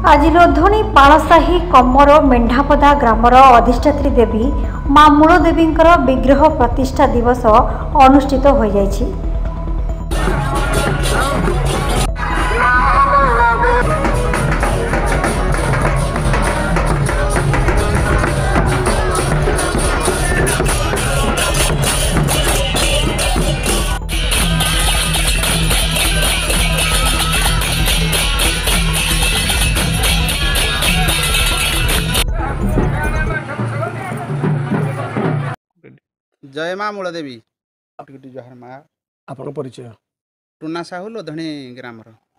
आज लोधनी पाणसाही कमर मेढापदा ग्रामर अधिष्ठात्री देवी मां मूलदेवी विग्रह प्रतिष्ठा दिवस अनुष्ठित हो जाइछि। जय मां मूलदेवी जहर माँ आपन परिचय टुना साहू लोधनी ग्राम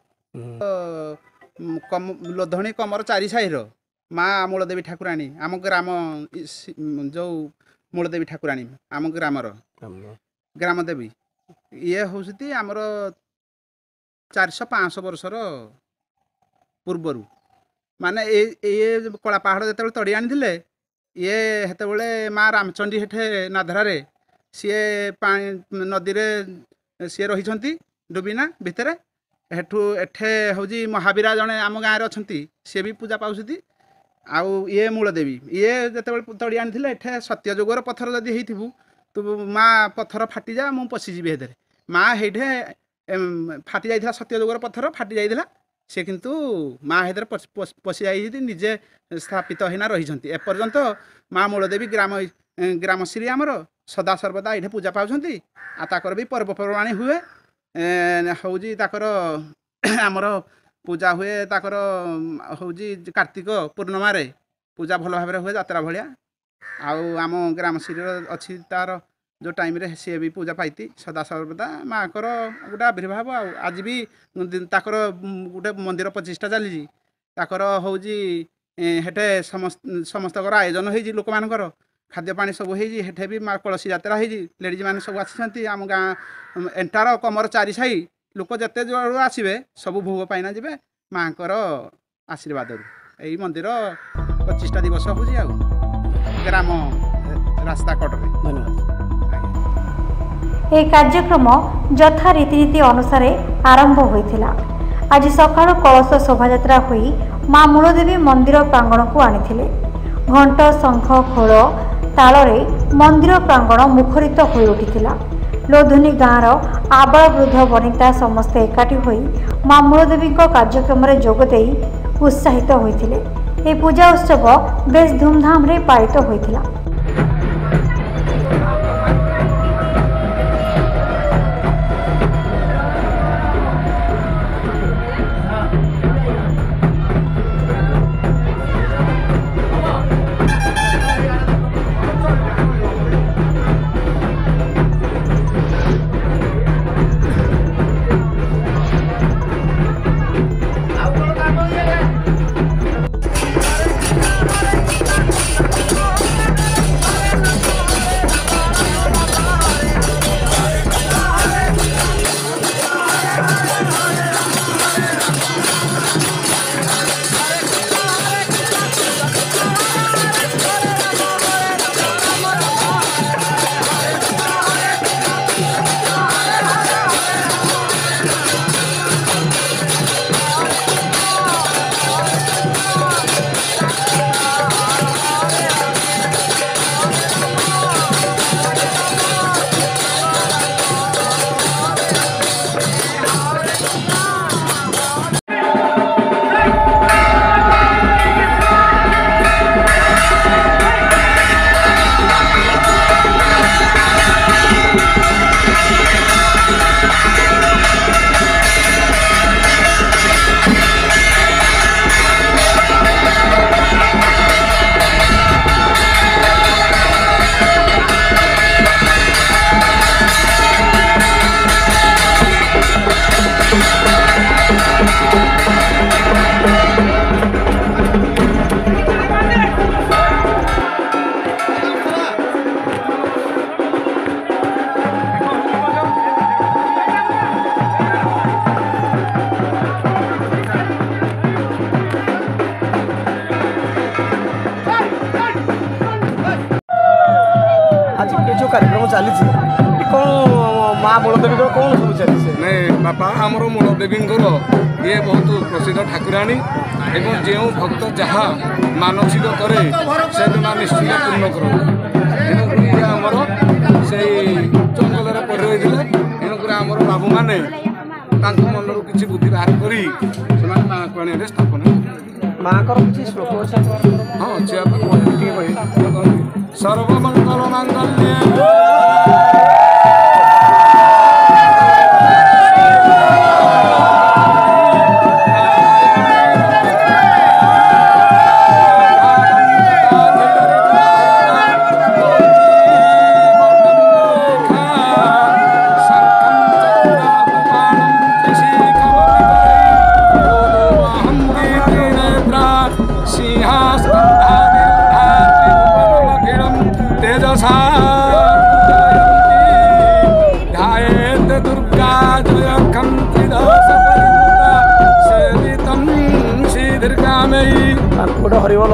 लोधनी कमर चारि साहिर माँ मूलदेवी ठाकुराणी आम ग्राम जो मूलदेवी ठाकुराणी आम ग्रामर ग्राम देवी ये हूँ आमर 400-500 वर्षर पूर्वर माने ये कला पहाड़ जो तड़ी आनी ये हेतबले माँ रामचंडी हेठे नाधरारे सीए नदी रे सी रही डुबिना भितर हेठू एठे हूँ महावीरा जड़े आम गाँव अच्छा सी भी पूजा पाऊँ आउ ये मूलदेवी ये जो तड़ी आनी एठे सत्यजुगर पत्थर जदि हो तू माँ पत्थर फाटी जा मु पशिजी हेदे माँ हेठे फाटी जाइथिला सत्यजुगर पत्थर फाटी जाइथिला से किंतु माँ हेदर पशि जाइए निजे स्थापित होना रही एपर्यंत माँ मूलदेवी ग्रामश्री आमर सदा सर्वदा ये पूजा पाँच आकर भी पर्वपर्वाणी हुए हूँ आमर पूजा हुए ताकर हूँ कार्तिक पूर्णिमा पूजा भल भाव हुए जात्रा भाया आम ग्रामश्री अच्छी तार जो टाइम रे सी भी पूजा पाई सदा सर्वदा माँ को गोटे आविर्भाव आज भी ताकर गोटे मंदिर प्रतिष्ठा चली हूँ हेटे समस्त आयोजन हो लोक मानकर खाद्य पानी सब होठे भी माँ कलसी यात्रा हो लेडीज मैंने सब आसी आम गाँ एंटार कमर चारि साही लोक जिते जो आसवे सब भोग पाइना जी माँ को आशीर्वाद यही मंदिर प्रतिष्ठा दिवस हूँ ग्राम रास्ता कटरे धन्यवाद। यह कार्यक्रम यथा रीतिनीति अनुसार आरंभ होइथिला। आज सकाळ कलश शोभायात्रा होई मां मूलदेवी मंदिर प्रांगण को आनिथिले। घंट शंख खोल तालरे मंदिर प्रांगण मुखरित होई उठिथिला। लोधनी गाँवर आबाल वृद्ध वनिता समस्ते एकाठी होई मां मूलदेवी कार्यक्रम रे जोग देई उत्साहित होइथिले। ए पूजा उत्सव बेस धूमधाम रे पालित होइथिला। जो कार्यक्रम चली कौन माँ मूलदेवी कौन सब चलছে नहीं बापा आमर मूलदेवी ये बहुत प्रसिद्ध ठाकुराणी एवं जो भक्त जहाँ मानसिक करे से निश्चित पूर्ण कर आमर से जंगल पड़ रही तेणुक आमर बाबू मैंने मन किसी बुद्धि बाहर करी माँ को आने स्थापन माँ को श्लोक हाँ अच्छे सर्वमंगल मांगल्ये दुर्गा जय श्री दीर्घा में गोटे हरिबोल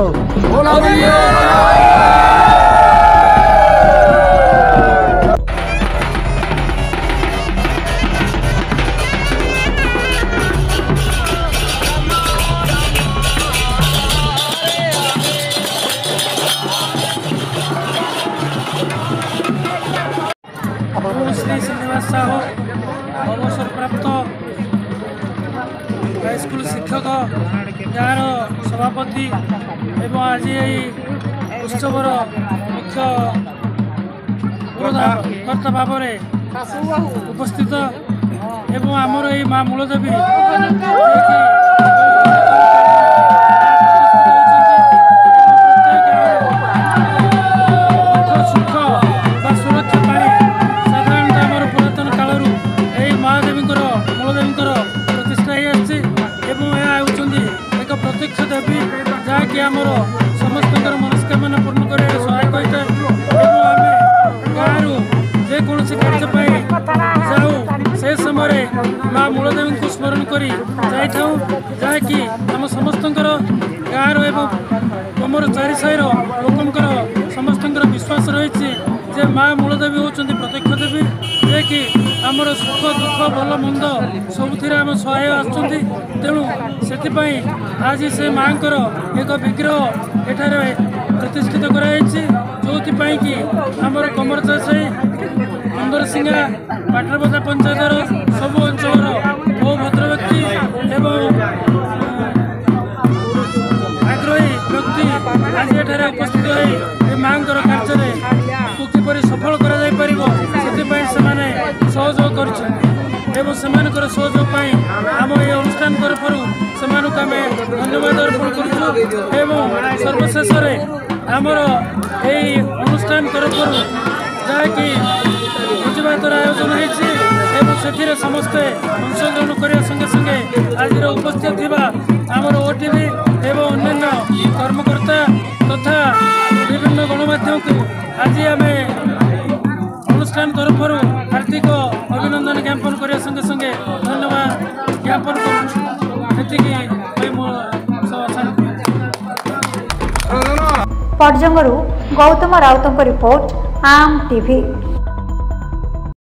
श्री श्रीनिवास साहू अवसर प्राप्त हाईस्कूल शिक्षक जार सभापति एवं आज उत्सवर मुख्य कर्ता भाव उपस्थित एवं आमर ये माँ मूलदेवी प्रत्यक्ष देवी जहाँकि आमर समस्त मनस्कामना पूर्ण कर सहायक होता है आम गाँव जेकोसी कार्य जाऊँ से समय माँ मूलदेवी को स्मरण कर जहाँकि आम समस्त गाँव एवं कमर चारि साइर लोकंर समस्त विश्वास रही जे माँ मूलदेवी होती प्रत्यक्ष देवी जे कि आमर सुख दुख भल मंद सबुथ आम सहाय आसुँच तेणु से आज से माँ एक विग्रह एठार प्रतिष्ठित कराई जो कि आमर कमरचा साई अंदरसिंगा पाटरबजा पंचायतर सब अंचल बहु भद्र व्यक्ति एवं आग्रही व्यक्ति आज एठार उपस्थित हो माँ कार्य को किपर सफल कर सहयोग कर सहयोग आम ये अनुष्ठान तरफ से धन्यवाद अर्पण कर सर्वशेष आमर यही अनुष्ठान तरफ जहाँकि भोजभातर आयोजन होती समस्ते अंशग्रहण करने संगे संगे आज उपस्थित थी आमर ओटीवी एवं अन्य कर्मकर्ता तथा विभिन्न गणमाध्यम को आज आम अनुष्ठान तरफ हार्दिक अभिनंदन ज्ञापन करने संगे संगे धन्यवाद ज्ञापन पर्जंगरू गौतम राउतଙ୍କ रिपोर्ट आम टीवी।